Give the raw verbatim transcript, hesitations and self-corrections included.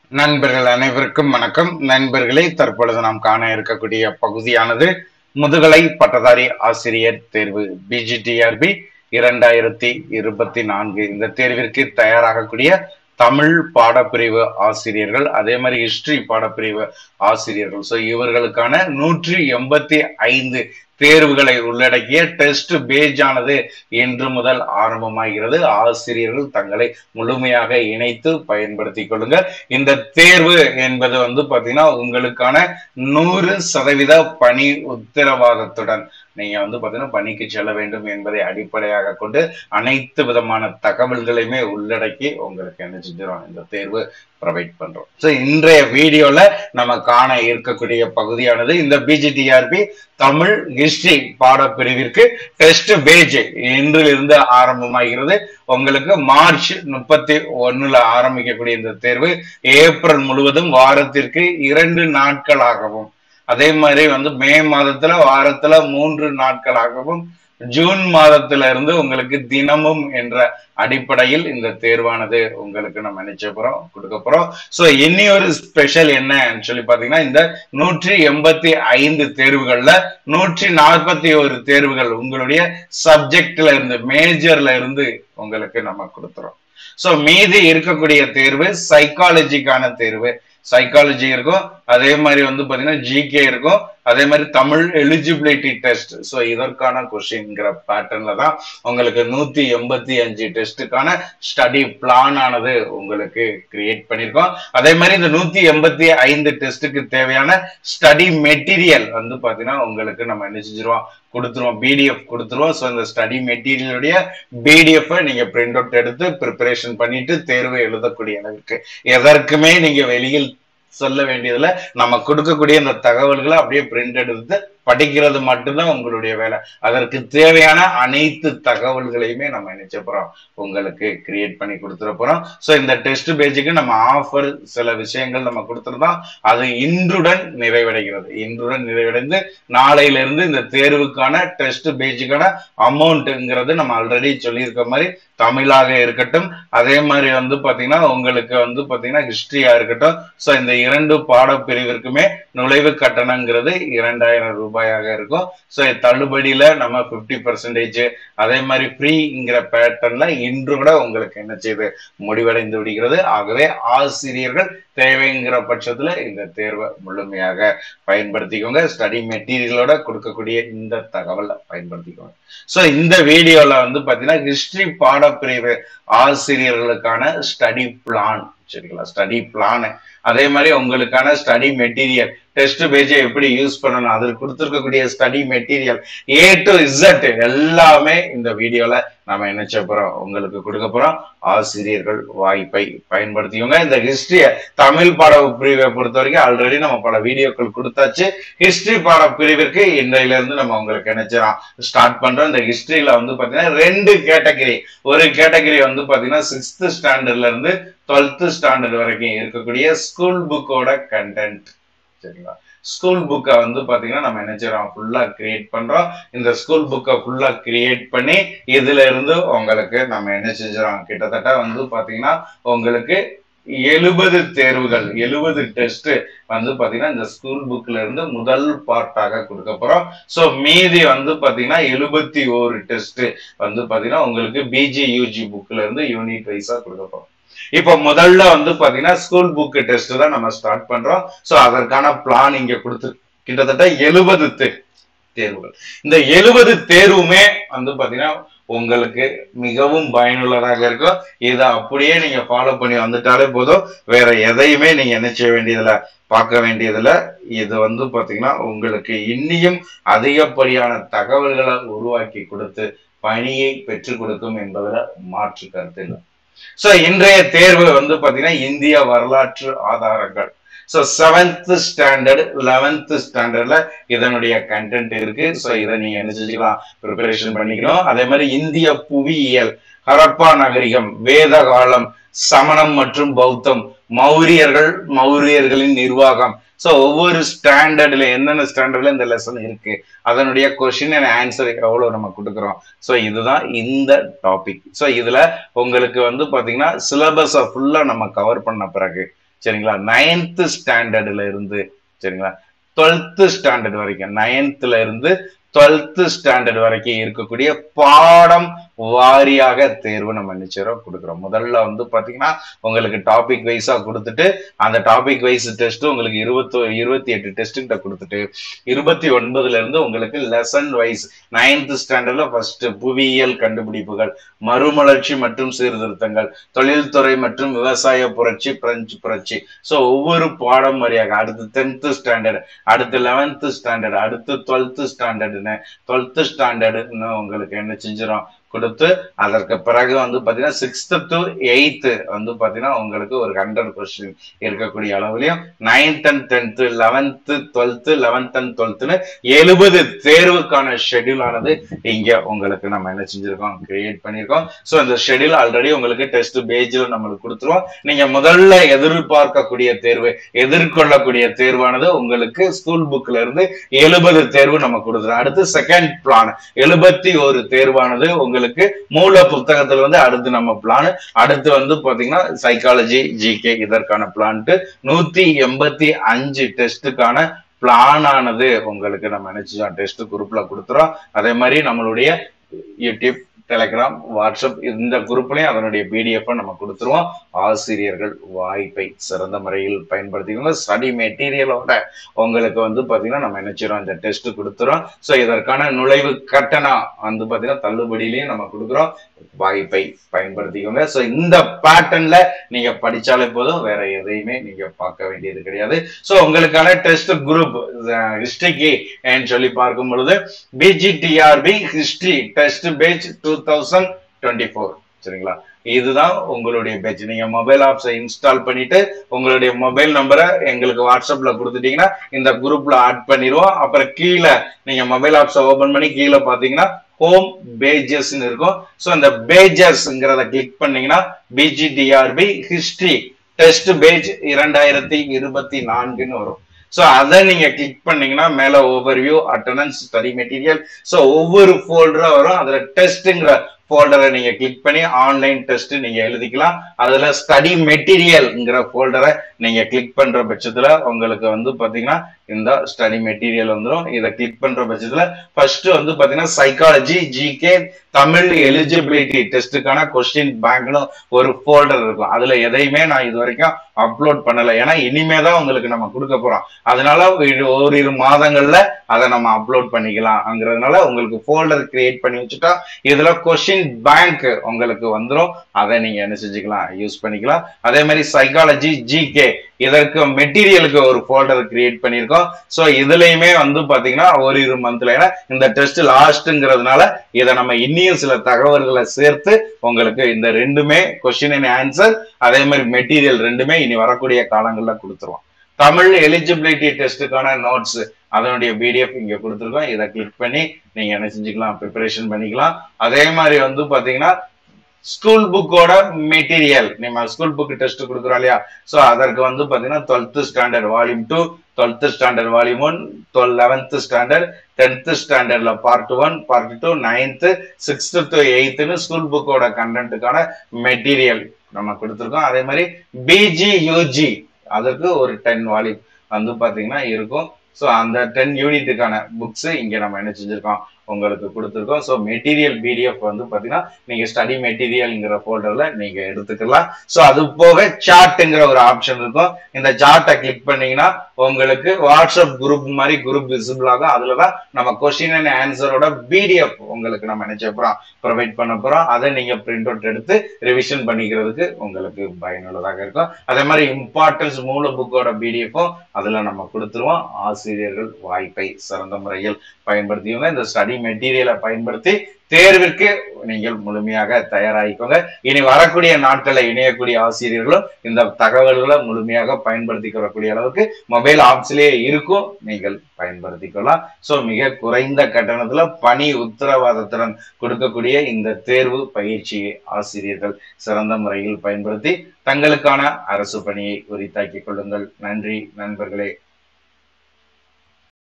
நண்பர்கள் அனைவருக்கும் வணக்கம். நண்பர்களே, தற்பொழுது நாம் காண இருக்கக்கூடிய பகுதியானது முதுகலை பட்டதாரி ஆசிரியர் தேர்வு பிஜிடிஆர்பி இரண்டாயிரத்தி இருபத்தி நான்கு. இந்த தேர்விற்கு தயாராகக்கூடிய தமிழ் பாடப்பிரிவு ஆசிரியர்கள், அதே மாதிரி ஹிஸ்டரி பாடப்பிரிவு ஆசிரியர்கள், ஸோ இவர்களுக்கான நூற்றி எண்பத்தி ஐந்து தேர்வுகளை உள்ளடக்கிய டெஸ்ட் பேஜ் ஆனது இன்று முதல் ஆரம்பமாகிறது. ஆசிரியர்கள் தங்களை முழுமையாக இணைத்து பயன்படுத்திக் கொள்ளுங்க. இந்த தேர்வு என்பது வந்து பாத்தீங்கன்னா உங்களுக்கான நூறு சதவீத பணி உத்தரவாதத்துடன் நீங்க வந்து பாத்தீங்கன்னா பணிக்கு செல்ல வேண்டும் என்பதை அடிப்படையாக கொண்டு அனைத்து விதமான தகவல்களையுமே உள்ளடக்கி உங்களுக்கு என்ன செஞ்சிடும் இந்த தேர்வு ப்ரொவைட் பண்றோம். ஸோ இன்றைய வீடியோல நம்ம காண இருக்கக்கூடிய பகுதியானது இந்த பிஜிடிஆர்பி தமிழ் ஹிஸ்டரி பாடப்பிரிவிற்கு டெஸ்ட் பேஜ் இன்றிலிருந்து ஆரம்பமாகிறது. உங்களுக்கு மார்ச் முப்பத்தி ஒண்ணுல ஆரம்பிக்கக்கூடிய இந்த தேர்வு ஏப்ரல் முழுவதும் வாரத்திற்கு இரண்டு நாட்களாகவும், அதே மாதிரி வந்து மே மாதத்துல வாரத்துல மூன்று நாட்களாகவும், ஜூன் மாதத்துல இருந்து உங்களுக்கு தினமும் என்ற அடிப்படையில் இந்த தேர்வானது உங்களுக்கு நம்ம நினைச்ச போறோம் கொடுக்க போறோம். சோ இனி ஒரு ஸ்பெஷல் என்னன்னு சொல்லி பாத்தீங்கன்னா, இந்த நூற்றி எண்பத்தி ஐந்து தேர்வுகள்ல நூற்றி நாற்பத்தி ஒரு தேர்வுகள் உங்களுடைய சப்ஜெக்ட்ல இருந்து மேஜர்ல இருந்து உங்களுக்கு நம்ம கொடுத்துறோம். சோ மீதி இருக்கக்கூடிய தேர்வு சைக்காலஜிக்கான தேர்வு, சைக்காலஜி இருக்கும், அதே மாதிரி வந்து பாத்தீங்கன்னா ஜிகே இருக்கும், அதே மாதிரி தமிழ் எலிஜிபிலிட்டி டெஸ்ட். ஸோ இதற்கான கொஸ்டின்ங்கிற பேட்டர்ன்ல தான் உங்களுக்கு நூத்தி எண்பத்தி அஞ்சு டெஸ்ட்டுக்கான ஸ்டடி பிளான் ஆனது உங்களுக்கு கிரியேட் பண்ணியிருக்கோம். அதே மாதிரி இந்த நூத்தி எண்பத்தி ஐந்து டெஸ்ட்டுக்கு தேவையான ஸ்டடி மெட்டீரியல் வந்து பாத்தீங்கன்னா உங்களுக்கு நம்ம என்ன செஞ்சிருவோம் கொடுத்துருவோம், பிடிஎஃப் கொடுத்துருவோம். ஸோ இந்த ஸ்டடி மெட்டீரியலுடைய பிடிஎஃப் நீங்க பிரிண்ட் அவுட் எடுத்து ப்ரிப்பரேஷன் பண்ணிட்டு தேர்வு எழுதக்கூடிய அளவுக்கு எதற்குமே நீங்க வெளியில் சொல்ல வேண்டியதுல நம்ம கொடுக்கக்கூடிய இந்த தகவல்களை அப்படியே பிரிண்ட் எடுத்து படிக்கிறது மட்டும்தான் உங்களுடைய வேலை. அதற்கு தேவையான அனைத்து தகவல்களையுமே நம்ம நினைச்ச போறோம் உங்களுக்கு கிரியேட் பண்ணி கொடுத்துட போறோம். ஸோ இந்த டெஸ்ட் பேஜுக்கு நம்ம ஆஃபர் சில விஷயங்கள் நம்ம கொடுத்துருந்தோம், அது இன்றுடன் நிறைவடைகிறது. இன்றுடன் நிறைவடைந்து நாளையிலிருந்து இந்த தேர்வுக்கான டெஸ்ட் பேஜுக்கான அமௌண்ட்ங்கிறது நம்ம ஆல்ரெடி சொல்லியிருக்க மாதிரி தமிழாக இருக்கட்டும், அதே மாதிரி வந்து பாத்தீங்கன்னா உங்களுக்கு வந்து பாத்தீங்கன்னா ஹிஸ்டரியா இருக்கட்டும். ஸோ இந்த இரண்டு பாடப்பிரிவிற்குமே நுழைவு கட்டணங்கிறது இரண்டாயிரம் ரூபாயாக இருக்கும். ஸோ தள்ளுபடியில நம்ம பிப்டி பர்சன்டேஜ், அதே மாதிரி ஃப்ரீங்கிற பேட்டர்ன்ல இன்று கூட உங்களுக்கு என்ன செய்து முடிவடைந்து விடுகிறது. ஆகவே ஆசிரியர்கள் தேவைங்கிற பட்சத்துல இந்த தேர்வை முழுமையாக பயன்படுத்திக்கோங்க. ஸ்டடி மெட்டீரியலோட கொடுக்கக்கூடிய இந்த தகவலை பயன்படுத்திக்கோங்க. ஸோ இந்த வீடியோல வந்து பாத்தீங்கன்னா ஹிஸ்டரி பாடப்பிரிவு ஆசிரியர்களுக்கான ஸ்டடி பிளான், சரிங்களா, ஸ்டடி பிளான், அதே மாதிரி உங்களுக்கான ஸ்டடி மெட்டீரியல், டெஸ்ட் பேஜை எப்படி யூஸ் பண்ணணும், அதில் கொடுத்துருக்கக்கூடிய study material A to Z எல்லாமே இந்த வீடியோல நம்ம என்ன செய்ய போறோம் உங்களுக்கு கொடுக்க போறோம். ஆசிரியர்கள் வாய்ப்பை பயன்படுத்திக்கோங்க. இந்த ஹிஸ்டரிய தமிழ் பாட பிரிவை பொறுத்த வரைக்கும் ஆல்ரெடி நம்ம பல வீடியோக்கள் கொடுத்தாச்சு. ஹிஸ்டரி பாட பிரிவிற்கு இன்றையில இருந்து நம்ம உங்களுக்கு நினைச்சிடலாம் ஸ்டார்ட் பண்றோம். இந்த ஹிஸ்டரியில வந்து பாத்தீங்கன்னா ரெண்டு கேட்டகரி. ஒரு கேட்டகரி வந்து பாத்தீங்கன்னா சிக்ஸ்த் ஸ்டாண்டர்ட்ல இருந்து டுவெல்த் ஸ்டாண்டர்ட் வரைக்கும் இருக்கக்கூடிய ஸ்கூல் புக்கோட கண்டென்ட், சரிங்களா. ஸ்கூல் புக்கை வந்து பாத்தீங்கன்னா நம்ம என்ன செய்யறோம் ஃபுல்லா கிரியேட் பண்றோம். இந்த ஸ்கூல் புக்கை ஃபுல்லா கிரியேட் பண்ணி இதுல இருந்து உங்களுக்கு நம்ம என்ன செஞ்சிடறோம் கிட்டத்தட்ட வந்து பாத்தீங்கன்னா உங்களுக்கு எழுபது தேர்வுகள், எழுபது டெஸ்ட் வந்து பாத்தீங்கன்னா இந்த ஸ்கூல் புக்ல இருந்து முதல் பார்ட்டாக கொடுக்க போறோம். சோ மீதி வந்து பாத்தீங்கன்னா எழுபத்தி ஒரு டெஸ்ட் வந்து பாத்தீங்கன்னா உங்களுக்கு பிஜி யூஜி புக்ல இருந்து யூனிட் வைஸா கொடுக்க போறோம். இப்ப முதல்ல வந்து பாத்தீங்கன்னா ஸ்கூல் புக் டெஸ்ட் தான் நம்ம ஸ்டார்ட் பண்றோம். சோ அதற்கான பிளான் இங்க கொடுத்து கிட்டத்தட்ட எழுபது தேர்வுகள். இந்த எழுபது தேர்வுமே வந்து பாத்தீங்கன்னா உங்களுக்கு மிகவும் பயனுள்ளதாக இருக்கும். இதை அப்படியே நீங்க ஃபாலோ பண்ணி வந்துட்டாலே போதும். வேற எதையுமே நீங்க என்ன செய்ய வேண்டியதுல பார்க்க வேண்டியதுல. இது வந்து பாத்தீங்கன்னா உங்களுக்கு இன்னியும் அதிகப்படியான தகவல்களை உருவாக்கி கொடுத்து பணியை பெற்றுக் கொடுக்கும் என்பதுல மாற்று கருத்து இல்லை. சோ இன்றைய தேர்வு வந்து பாத்தீங்கன்னா இந்திய வரலாற்று ஆதாரங்கள். சோ செவன்த் ஸ்டாண்டர்ட் லெவன்த் ஸ்டாண்டர்ட்ல இதனுடைய கண்டென்ட் இருக்கு. சோ இதை நீங்க என்ன செஞ்சுக்கலாம் ப்ரிப்பரேஷன் பண்ணிக்கணும். அதே மாதிரி இந்திய புவியியல், ஹரப்பா நகரிகம், வேத காலம், சமணம் மற்றும் பௌத்தம், மௌரியர்கள், மௌரியர்களின் நிர்வாகம். சோ ஒவ்வொரு ஸ்டாண்டர்ட்ல என்னென்ன ஸ்டாண்டர்ட்ல இந்த லெசன் இருக்கு, அதனுடைய கொஸ்டின் அண்ட் ஆன்சர் எவ்வளவு நம்ம கொடுக்குறோம். சோ இதுதான் இந்த டாபிக். சோ இதுல உங்களுக்கு வந்து பாத்தீங்கன்னா சிலபஸை ஃபுல்லா நம்ம கவர் பண்ண பிறகு சரிங்களா. நைன்த் ஸ்டாண்டர்ட்ல இருந்து சரிங்களா டுவெல்த் ஸ்டாண்டர்ட் வரைக்கும், நைன்த்ல இருந்து டுவெல்த் ஸ்டாண்டர்ட் வரைக்கும் இருக்கக்கூடிய பாடம் வாரியாக தேர்வு நம்ம நிச்சயம் கொடுக்குறோம். முதல்ல வந்து பாத்தீங்கன்னா உங்களுக்கு டாபிக் வைஸா கொடுத்துட்டு அந்த டாபிக் வைஸ் டெஸ்ட் உங்களுக்கு இருபத்தி இருபத்தி எட்டு டெஸ்ட் கிட்ட கொடுத்துட்டு இருபத்தி ஒன்பதுல இருந்து உங்களுக்கு லெசன் வைஸ் நைன்த் ஸ்டாண்டர்ட்ல ஃபர்ஸ்ட் புவியியல் கண்டுபிடிப்புகள், மறுமலர்ச்சி மற்றும் சீர்திருத்தங்கள், தொழில்துறை மற்றும் விவசாய புரட்சி, பிரெஞ்சு புரட்சி. சோ ஒவ்வொரு பாடம் வழியாக அடுத்து டென்த் ஸ்டாண்டர்ட், அடுத்து லெவன்த் ஸ்டாண்டர்ட், அடுத்து டுவெல்த் ஸ்டாண்டர்ட்னு டுவெல்த் ஸ்டாண்டர்ட்னு உங்களுக்கு என்ன செஞ்சிடும் கொடுத்து அதற்கு பிறகு வந்து பாத்தீங்கன்னா சிக்ஸ்த் டு எயித்து வந்து பாத்தீங்கன்னா உங்களுக்கு ஒரு ஹண்ட்ரட் கொஸ்டின் இருக்கக்கூடிய அளவுலயும் ninth and tenth, eleventh twelfth, eleventh and டுவெல்த்னு எழுபது தேர்வுக்கான ஷெட்யூல் ஆனது இங்க உங்களுக்கு நம்ம என்ன செஞ்சிருக்கோம் கிரியேட் பண்ணிருக்கோம். சோ இந்த ஷெட்யூல் ஆல்ரெடி உங்களுக்கு டெஸ்ட் பேஜ்ல நம்மளுக்கு கொடுத்துருவோம். நீங்க முதல்ல எதிர்பார்க்கக்கூடிய தேர்வு, எதிர்கொள்ளக்கூடிய தேர்வானது உங்களுக்கு ஸ்கூல் புக்ல இருந்து எழுபது தேர்வு நம்ம கொடுத்துருவோம். அடுத்து செகண்ட் பிளான் எழுபத்தி ஒரு தேர்வானது உங்களுக்கு மூல புத்தகத்துல வந்து அடுத்து நம்ம பிளான், அடுத்து வந்து பாத்தீங்கன்னா சைக்காலஜி, ஜிகே இதற்கான பிளான்ட்டு நூத்தி எண்பத்தி அஞ்சு டெஸ்டுக்கான பிளான் ஆனது உங்களுக்கு நம்ம நினைச்சோம் டெஸ்ட் குரூப்ல கொடுத்துறோம். அதே மாதிரி நம்மளுடைய யூடியூப், டெலிகிராம், வாட்ஸ்அப் இந்த குரூப்லயும் அதனுடைய பிடிஎஃப் நம்ம கொடுத்துருவோம். ஆசிரியர்கள் வாய்ப்பை சிறந்த முறையில் பயன்படுத்திக்கோங்க. ஸ்டடி மெட்டீரியலோட உங்களுக்கு வந்து பாத்தீங்கன்னா நம்ம நினைச்சிரோம் இந்த டெஸ்ட் கொடுத்துறோம். சோ இதற்கான நுழைவு கட்டணம் வந்து பாத்தீங்கன்னா தள்ளுபடியிலையும் நம்ம கொடுக்குறோம். வாய்ப்பை பயன்படுத்திக்கோங்க. சோ இந்த பேட்டர்ன்ல நீங்க படிச்சாலே போதும், வேற எதையுமே நீங்க பார்க்க வேண்டியது கிடையாது. சோ உங்களுக்கான டெஸ்ட் குரூப் ஹிஸ்டரிக்கு சொல்லி பார்க்கும் பொழுது PGTRB history test batch two thousand twenty four சரிங்களா. இதுதான் உங்களுடைய பேட்ச். நீங்க மொபைல் ஆப்ஸை இன்ஸ்டால் பண்ணிட்டு உங்களுடைய மொபைல் நம்பரை எங்களுக்கு வாட்ஸ்அப்ல கொடுத்துட்டீங்கன்னா இந்த குரூப்ல ஆட் பண்ணிடுவோம். அப்புறம் கீழே நீங்க மொபைல் ஆப்ஸை ஓபன் பண்ணி கீழே பாத்தீங்கன்னா ஹோம் பேஜஸ் இருக்கும். சோ அந்த பேஜஸ்ங்கிறத கிளிக் பண்ணீங்கன்னா பிஜிடிஆர்பி ஹிஸ்டரி டெஸ்ட் பேஜ் இரண்டாயிரத்தி இருபத்தி நான்குன்னு வரும். சோ அதை நீங்க கிளிக் பண்ணீங்கன்னா மேல overview, attendance, study material, so ஒவ்வொரு ஃபோல்டரா வரும். அதுல டெஸ்ட்ங்கிற ஃபோல்டரை நீங்க கிளிக் பண்ணி ஆன்லைன் டெஸ்ட் நீங்க எழுதிக்கலாம். அதுல ஸ்டடி மெட்டீரியல்ங்கிற ஃபோல்டரை நீங்க கிளிக் பண்ற பட்சத்துல உங்களுக்கு வந்து பாத்தீங்கன்னா இந்த ஸ்டடி மெட்டீரியல் வந்துடும். இதை கிளிக் பண்ற பட்சத்துல ஃபர்ஸ்ட் வந்து பாத்தீங்கன்னா சைக்காலஜி, ஜிகே, தமிழ் எலிஜிபிலிட்டி டெஸ்டுக்கான கொஸ்டின் பேங்க்னு ஒரு ஃபோல்டர் இருக்கும். அதுல எதையுமே நான் இது வரைக்கும் அப்லோட் பண்ணல, ஏன்னா இனிமே தான் உங்களுக்கு நம்ம கொடுக்க போறோம். அதனால ஓரிரு மாதங்கள்ல அதை நம்ம அப்லோட் பண்ணிக்கலாம்ங்கிறதுனால உங்களுக்கு ஃபோல்டர் கிரியேட் பண்ணி வச்சுட்டா இதுல கொஸ்டின் பேங்க் உங்களுக்கு வந்துடும். அதை நீங்க என்ன செஞ்சுக்கலாம், யூஸ் பண்ணிக்கலாம். அதே மாதிரி சைக்காலஜி, ஜிகே இதற்கு மெட்டீரியலுக்கு ஒரு ஃபோல்டர் கிரியேட் பண்ணியிருக்கோம். சோ இதுலயுமே வந்து பாத்தீங்கன்னா ஒரு இரு மந்த்ல, ஏன்னா இந்த டெஸ்ட் லாஸ்ட்ங்கிறதுனால இதை நம்ம இன்னியும் சில தகவல்களை சேர்த்து உங்களுக்கு இந்த ரெண்டுமே கொஸ்டின் அண்ட் ஆன்சர், அதே மாதிரி மெட்டீரியல் ரெண்டுமே இனி வரக்கூடிய காலங்கள்ல கொடுத்துருவோம். தமிழ் எலிஜிபிலிட்டி டெஸ்டுக்கான நோட்ஸ் அதனுடைய பிடிஎஃப் இங்க கொடுத்துருக்கோம். இதை கிளிக் பண்ணி நீங்க என்ன செஞ்சுக்கலாம், ப்ரிப்பரேஷன் பண்ணிக்கலாம். அதே மாதிரி வந்து பாத்தீங்கன்னா ஸ்கூல் புக்கோட மெட்டீரியல், நம்ம ஸ்கூல் புக் டெஸ்ட் கொடுக்குறோம் இல்லையா, சோ அதற்கு வந்து பாத்தீங்கன்னா twelfth standard volume two, twelfth standard volume one, twelve eleventh standard, tenth ஸ்டாண்டர்ட்ல part one, part two, ninth, sixth to எயித்துன்னு ஸ்கூல் புக்கோட கண்டென்ட்டுக்கான மெட்டீரியல் நம்ம கொடுத்துருக்கோம். அதே மாதிரி பிஜி யூஜி அதற்கு ஒரு டென் வால்யூம் வந்து பாத்தீங்கன்னா இருக்கும். சோ அந்த டென் யூனிட்டுக்கான புக்ஸ் இங்க நம்ம என்ன செஞ்சிருக்கோம் உங்களுக்கு கொடுத்துருக்கோம். ஸோ மெட்டீரியல் பிடிஎஃப் வந்து பாத்தீங்கன்னா நீங்க ஸ்டடி மெட்டீரியல்ங்கிற ஃபோல்டர்ல நீங்க எடுத்துக்கலாம். ஸோ அது போக சார்ட்ங்கிற ஒரு ஆப்ஷன் இருக்கும். இந்த சார்ட்டை கிளிக் பண்ணீங்கன்னா உங்களுக்கு வாட்ஸ்அப் குரூப் மாதிரி குரூப் விசிபிள் ஆகும். அதுலதான் நம்ம கொஸ்டின் அண்ட் ஆன்சரோட பிடிஎஃப் உங்களுக்கு நம்ம நினைச்ச போறோம் ப்ரொவைட் பண்ண போறோம். அதை நீங்க பிரிண்ட் அவுட் எடுத்து ரிவிஷன் பண்ணிக்கிறதுக்கு உங்களுக்கு பயனுள்ளதாக இருக்கும். அதே மாதிரி இம்பார்ட்டன்ஸ் மூல புக்கோட பிடிஎஃப்பும் அதுல நம்ம கொடுத்துருவோம். ஆசிரியர்கள் வாய்ப்பை சிறந்த முறையில் பயன்படுத்தியவங்க இந்த ஸ்டடி மெட்டீரியலை பயன்படுத்தி தேர்விற்கு நீங்கள் முழுமையாக தயாராகிக்கோங்க. இனி வரக்கூடிய நாட்களை இணையக்கூடிய ஆசிரியர்களும் இந்த தகவல்களை முழுமையாக பயன்படுத்திக் அளவுக்கு மொபைல் ஆப்ஸ்லயே இருக்கும், நீங்கள் பயன்படுத்திக்கலாம். சோ மிக குறைந்த கட்டணத்துல பணி உத்தரவாதத்துடன் கொடுக்கக்கூடிய இந்த தேர்வு பயிற்சியை ஆசிரியர்கள் சிறந்த முறையில் பயன்படுத்தி தங்களுக்கான அரசு பணியை உரித்தாக்கிக் கொள்ளுங்கள். நன்றி நண்பர்களே.